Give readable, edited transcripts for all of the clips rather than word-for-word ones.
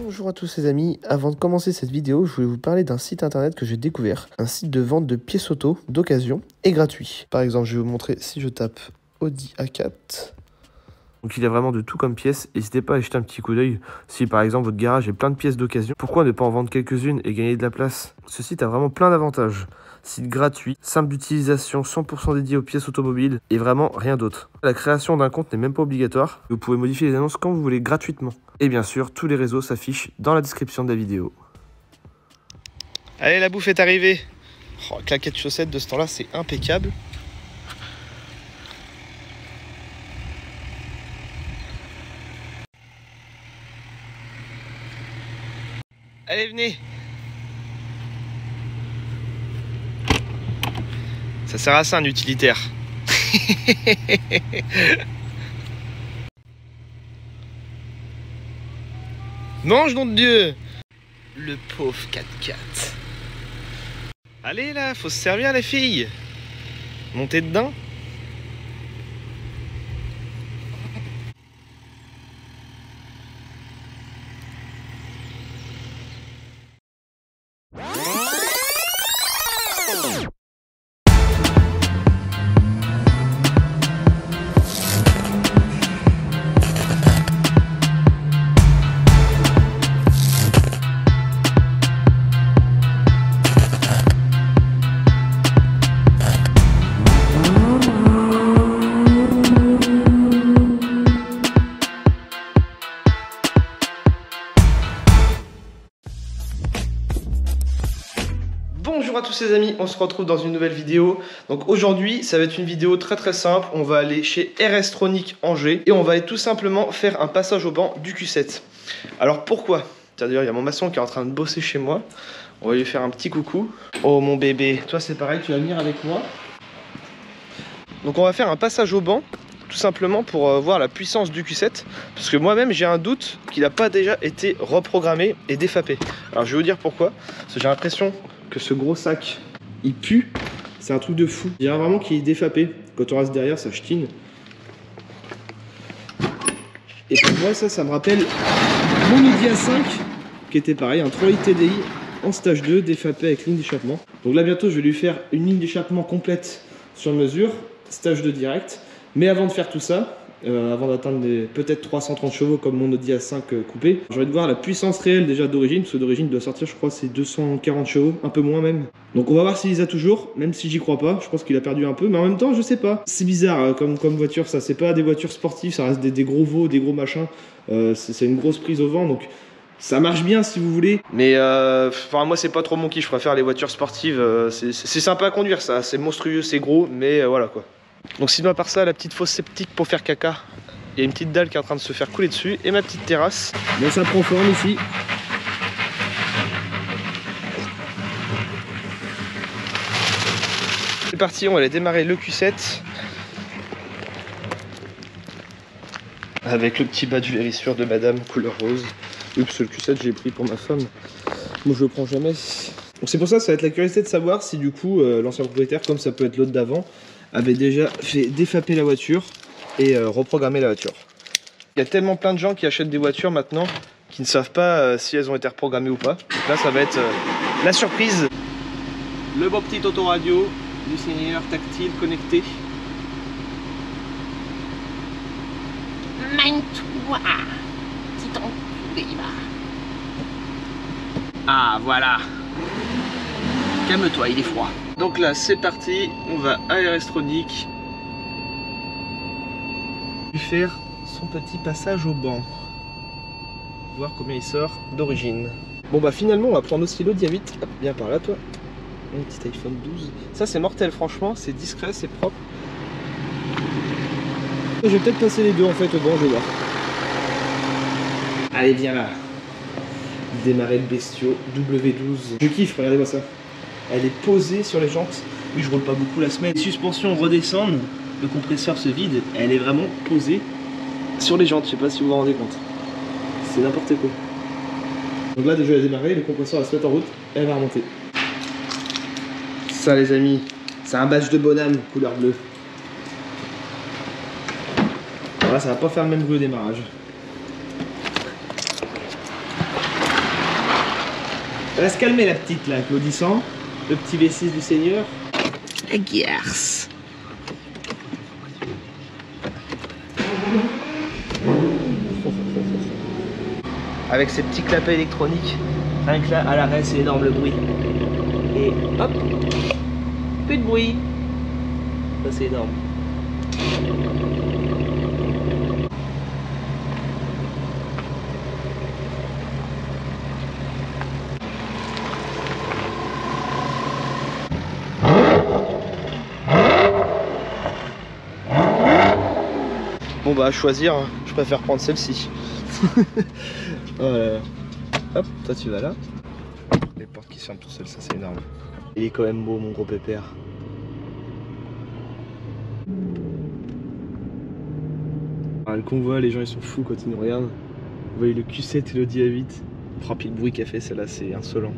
Bonjour à tous les amis, avant de commencer cette vidéo, je voulais vous parler d'un site internet que j'ai découvert, un site de vente de pièces auto d'occasion et gratuit. Par exemple, je vais vous montrer si je tape Audi A4. Donc il y a vraiment de tout comme pièces, n'hésitez pas à jeter un petit coup d'œil si par exemple votre garage est plein de pièces d'occasion. Pourquoi ne pas en vendre quelques-unes et gagner de la place? Ce site a vraiment plein d'avantages. Site gratuit, simple d'utilisation, 100% dédié aux pièces automobiles et vraiment rien d'autre. La création d'un compte n'est même pas obligatoire. Vous pouvez modifier les annonces quand vous voulez gratuitement. Et bien sûr, tous les réseaux s'affichent dans la description de la vidéo. Allez, la bouffe est arrivée. Oh, claquette chaussette de ce temps-là, c'est impeccable. Allez, venez. Ça sert à ça un utilitaire. Mange, nom de Dieu. Le pauvre 4x4. Allez là, faut se servir les filles. Montez dedans. Bonjour à tous les amis, on se retrouve dans une nouvelle vidéo. Donc aujourd'hui ça va être une vidéo très simple. On va aller chez RS-Tronic Angers et on va aller tout simplement faire un passage au banc du Q7. Alors pourquoi? C'est-à-dire il y a mon maçon qui est en train de bosser chez moi. On va lui faire un petit coucou. Oh mon bébé, toi c'est pareil, tu vas venir avec moi. Donc on va faire un passage au banc tout simplement pour voir la puissance du Q7, parce que moi-même j'ai un doute qu'il n'a pas déjà été reprogrammé et défapé. Alors je vais vous dire pourquoi, parce que j'ai l'impression que ce gros sac il pue, c'est un truc de fou. Il y a vraiment qu'il est défapé, quand on reste derrière ça ch'tine. Et pour moi ça me rappelle mon Audi A5 qui était pareil, un 3 TDI en stage 2 défapé avec ligne d'échappement. Donc là bientôt je vais lui faire une ligne d'échappement complète sur mesure, stage 2 direct. Mais avant de faire tout ça, avant d'atteindre peut-être 330 chevaux comme mon Audi A5 coupé, j'ai envie de voir la puissance réelle déjà d'origine, parce que d'origine il doit sortir je crois c'est 240 chevaux, un peu moins même. Donc on va voir s'il les a toujours, même si j'y crois pas, je pense qu'il a perdu un peu, mais en même temps je sais pas. C'est bizarre comme voiture ça, c'est pas des voitures sportives, ça reste des gros veaux, des gros machins, c'est une grosse prise au vent donc... Ça marche bien si vous voulez, mais moi c'est pas trop mon kiff, je préfère les voitures sportives, c'est sympa à conduire ça, c'est monstrueux, c'est gros, mais voilà quoi. Donc sinon à part ça, la petite fosse septique pour faire caca, il y a une petite dalle qui est en train de se faire couler dessus, et ma petite terrasse. Mais ça prend forme ici. C'est parti, on va aller démarrer le Q7. Avec le petit bas du Vérissure de madame couleur rose. Oups, le Q7 j'ai pris pour ma femme. Moi je le prends jamais. Donc c'est pour ça va être la curiosité de savoir si du coup l'ancien propriétaire, comme ça peut être l'autre d'avant, avait déjà fait défaper la voiture et reprogrammer la voiture. Il y a tellement plein de gens qui achètent des voitures maintenant qui ne savent pas si elles ont été reprogrammées ou pas. Donc là ça va être la surprise. Le beau petit autoradio du Seigneur tactile connecté. Mène-toi, petit enculé va. Ah voilà. Calme-toi, il est froid. Donc là c'est parti, on va à RS-Tronic lui faire son petit passage au banc. Voir combien il sort d'origine. Bon bah finalement on va prendre aussi l'Audi A8. Hop, viens par là toi. Un petit iPhone 12. Ça c'est mortel franchement, c'est discret, c'est propre. Je vais peut-être passer les deux en fait au banc, je vais voir. Allez viens là. Démarrer le bestiau W12. Je kiffe, regardez-moi ça. Elle est posée sur les jantes. Oui, je roule pas beaucoup la semaine. Les suspensions redescendent, le compresseur se vide. Elle est vraiment posée sur les jantes. Je sais pas si vous vous rendez compte. C'est n'importe quoi. Donc là, déjà, elle a démarré. Le compresseur va se mettre en route et elle va remonter. Ça, les amis, c'est un badge de bonhomme couleur bleue. Alors là, ça va pas faire le même bruit au démarrage. Elle va se calmer la petite là, applaudissant. Le petit V6 du Seigneur. La garce. Avec ces petits clapets électroniques, rien que là, à l'arrêt, c'est énorme le bruit. Et hop, plus de bruit. Ça, c'est énorme. Bon bah à choisir, je préfère prendre celle-ci. Voilà. Hop, toi tu vas là. Les portes qui se ferment tout seules, ça c'est énorme. Il est quand même beau mon gros pépère. Ah, le convoi, les gens ils sont fous quand ils nous regardent. Vous voyez le Q7 et l'Audi A8. Oh puis le bruit qu'a fait celle-là, c'est insolent.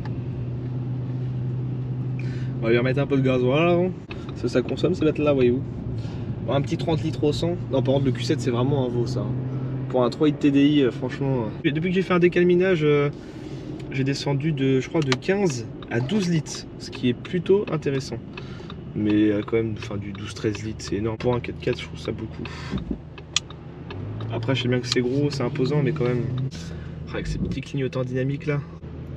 On va lui remettre un peu de gasoil avant. Ça consomme celle là, voyez-vous. Bon, un petit 30 litres au 100. Non par contre le Q7 c'est vraiment un veau ça. Pour un 3.8 TDI, franchement. Depuis que j'ai fait un décalminage, j'ai descendu de, je crois, de 15 à 12 litres, ce qui est plutôt intéressant. Mais quand même, enfin, du 12-13 litres, c'est énorme. Pour un 4x4, je trouve ça beaucoup. Après, je sais bien que c'est gros, c'est imposant, mais quand même, avec ces petits clignotants dynamiques là.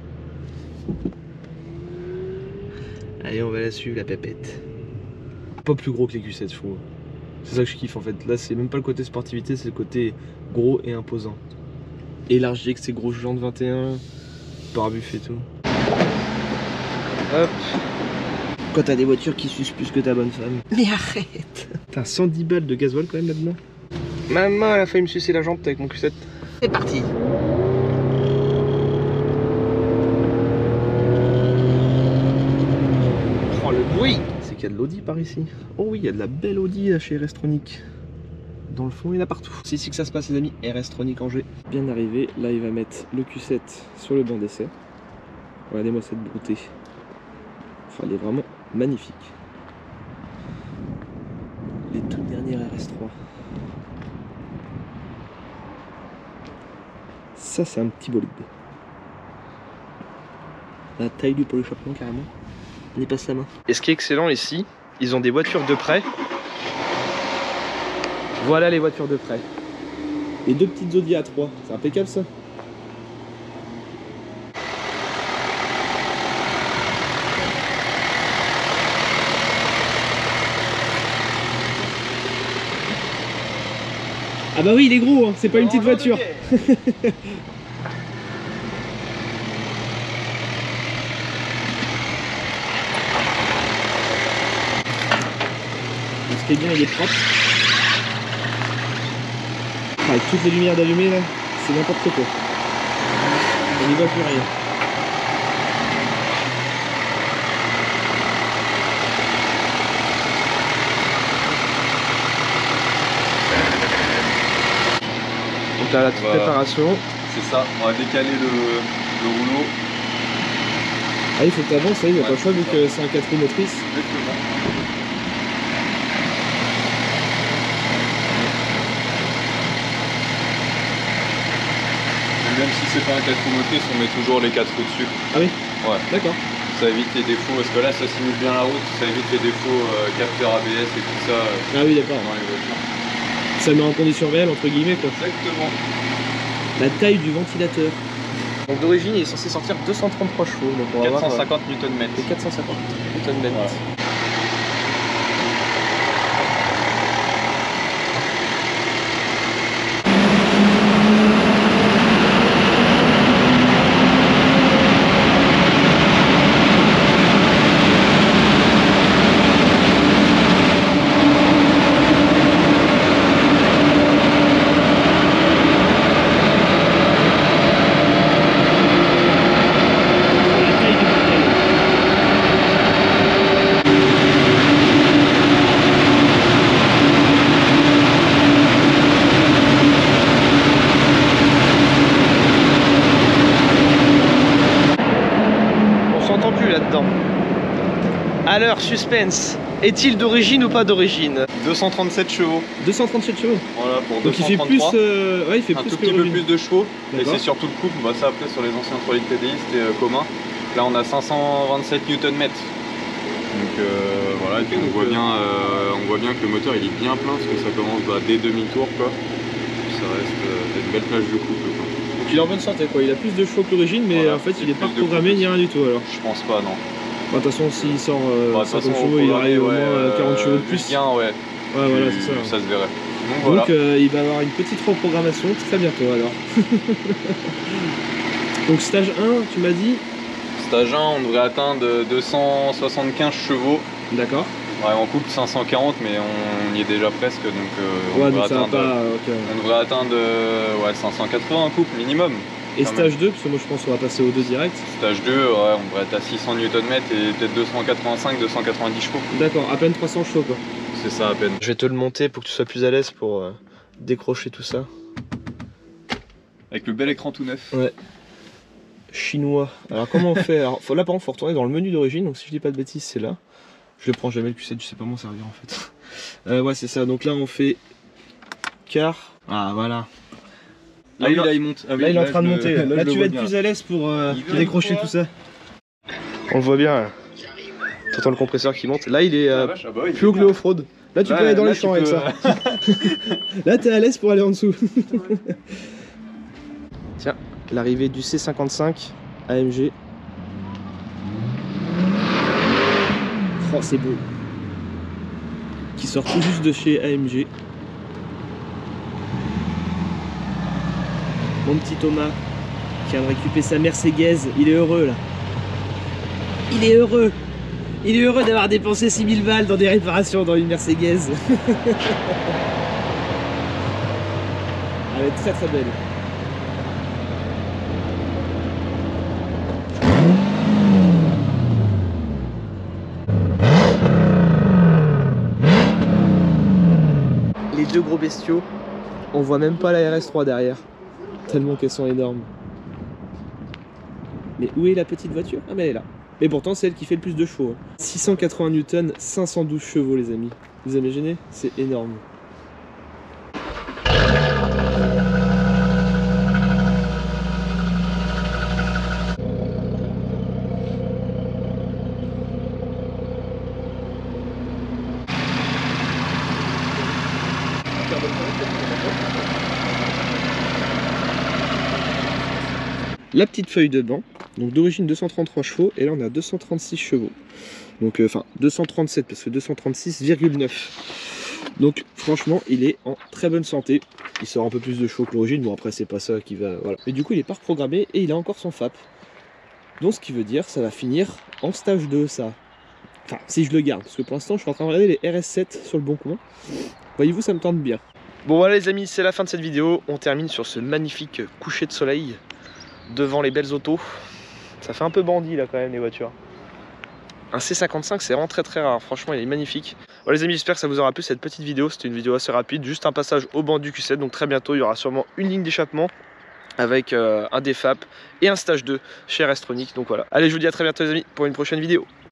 Allez, on va la suivre, la pépette. Pas plus gros que les Q7, je trouve. C'est ça que je kiffe en fait. Là, c'est même pas le côté sportivité, c'est le côté gros et imposant. Élargi avec ses gros jantes 21, pare-buffet et tout. Hop. Quand t'as des voitures qui sucent plus que ta bonne femme. Mais arrête. T'as 110 balles de gasoil quand même là-dedans. Maman, elle a failli me sucer la jante avec mon Q7. C'est parti. Oh le bruit. C'est qu'il y a de l'Audi par ici. Oh oui, il y a de la belle Audi là, chez RS-Tronic. Dans le fond, il y en a partout. C'est ici que ça se passe les amis, RS-Tronic Angers. Bien arrivé, là il va mettre le Q7 sur le banc d'essai. Regardez-moi cette beauté. Enfin, elle est vraiment magnifique. Les toutes dernières RS3. Ça c'est un petit bolide. La taille du pôle échappement carrément. On y passe la main. Et ce qui est excellent ici, ils ont des voitures de prêt. Voilà les voitures de prêt. Et deux petites Audi A3, c'est impeccable ça. Ah bah oui, il est gros, hein. C'est pas une petite voiture. Ce qui est bien, il est propre. Avec toutes les lumières d'allumées là, c'est n'importe quoi. On n'y voit plus rien. Donc là, la petite préparation. C'est ça, on va décaler le rouleau. Ah, il faut que tu avances, il n'y a pas le choix vu que c'est un 4 roues motrices. Exactement. Même si c'est pas un 4 roues motrices, on met toujours les 4 roues dessus. Ah oui. Ouais. D'accord. Ça évite les défauts, parce que là ça simule bien la route, ça évite les défauts capteur ABS et tout ça. Ah oui, d'accord. Dans les voitures. Ça met en condition réelle, entre guillemets quoi. Exactement. La taille du ventilateur. Donc d'origine, il est censé sortir 233 chevaux. Donc on va 450 Nm. Et 450 Nm. Voilà. À l'heure, suspense. Est-il d'origine ou pas d'origine? 237 chevaux. 237 chevaux. Voilà, pour Donc 233. il fait plus, ouais, il fait un plus tout que petit peu l'origine. plus de chevaux. Et D'accord. c'est surtout le couple. Bah, ça, après, sur les anciens 3 litres TDI, c'était commun. Là, on a 527 Nm. Donc voilà, et puis on voit bien que le moteur il est bien plein parce que ça commence dès demi-tour quoi. Ça reste une belle plage de couple quoi. Donc il est en bonne santé quoi, il a plus de chevaux que l'origine mais Voilà, en fait il est pas plus de programmé couple ni rien du tout alors. Je pense pas non. De toute façon s'il sort Bah, de toute 50 façon, chevaux il aurait au moins ouais, 40 chevaux de vu plus. le gain, ouais. Ouais voilà c'est ça. Ça se verrait. Donc Donc voilà. il va avoir une petite reprogrammation très bientôt alors. Donc stage 1 tu m'as dit? Stage 1 on devrait atteindre 275 chevaux. D'accord. Ouais, en couple 540 mais on y est déjà presque donc on, Ouais devrait donc ça va atteindre, pas... ok. on devrait atteindre ouais, 580 en couple minimum. Et quand stage 2, parce que moi je pense qu'on va passer au 2 direct. Stage 2, ouais, on devrait être à 600 Nm et peut-être 285, 290 chevaux. D'accord, à peine 300 chevaux quoi. C'est ça à peine. Je vais te le monter pour que tu sois plus à l'aise pour décrocher tout ça. Avec le bel écran tout neuf. Ouais. Chinois. Alors comment on fait? Alors là par contre faut retourner dans le menu d'origine, donc si je dis pas de bêtises c'est là. Je le prends jamais le QC, je sais pas m'en servir en fait. Ouais c'est ça, donc là on fait car. Ah voilà. Ah oui, là il monte. Ah oui, là il est en train de monter. Là tu vas être bien. plus à l'aise pour décrocher tout ça. On le voit bien. T'entends le compresseur qui monte. Là il est plus haut que le off-road. Là tu peux aller dans les champs avec ça. Là t'es à l'aise pour aller en dessous. Tiens, l'arrivée du C55 AMG. Oh c'est beau. Qui sort tout juste de chez AMG. Mon petit Thomas qui vient de récupérer sa Mercedes, il est heureux là. Il est heureux. Il est heureux d'avoir dépensé 6000 balles dans des réparations dans une Mercedes. Elle est très très belle. Les deux gros bestiaux, on voit même pas la RS3 derrière. Tellement qu'elles sont énormes. Mais où est la petite voiture? Ah mais elle est là. Mais pourtant c'est elle qui fait le plus de chevaux. 680 Newton, 512 chevaux les amis. Vous imaginez? C'est énorme. La petite feuille de banc, donc d'origine 233 chevaux, et là on a 236 chevaux. Donc enfin 237 parce que 236,9. Donc franchement il est en très bonne santé. Il sort un peu plus de chevaux que l'origine, bon après c'est pas ça qui va... Voilà. Mais du coup il est pas reprogrammé et il a encore son FAP. Donc ce qui veut dire ça va finir en stage 2 ça. Enfin si je le garde, parce que pour l'instant je suis en train de regarder les RS7 sur le bon coin. Voyez-vous ça me tente bien. Bon voilà les amis, c'est la fin de cette vidéo. On termine sur ce magnifique coucher de soleil devant les belles autos. Ça fait un peu bandit là quand même les voitures. Un C55 c'est vraiment très très rare, franchement il est magnifique. Bon les amis, j'espère que ça vous aura plu cette petite vidéo. C'était une vidéo assez rapide, juste un passage au banc du Q7. Donc très bientôt il y aura sûrement une ligne d'échappement avec un DFAP et un stage 2 chez RS Tronic. Donc voilà, allez je vous dis à très bientôt les amis pour une prochaine vidéo.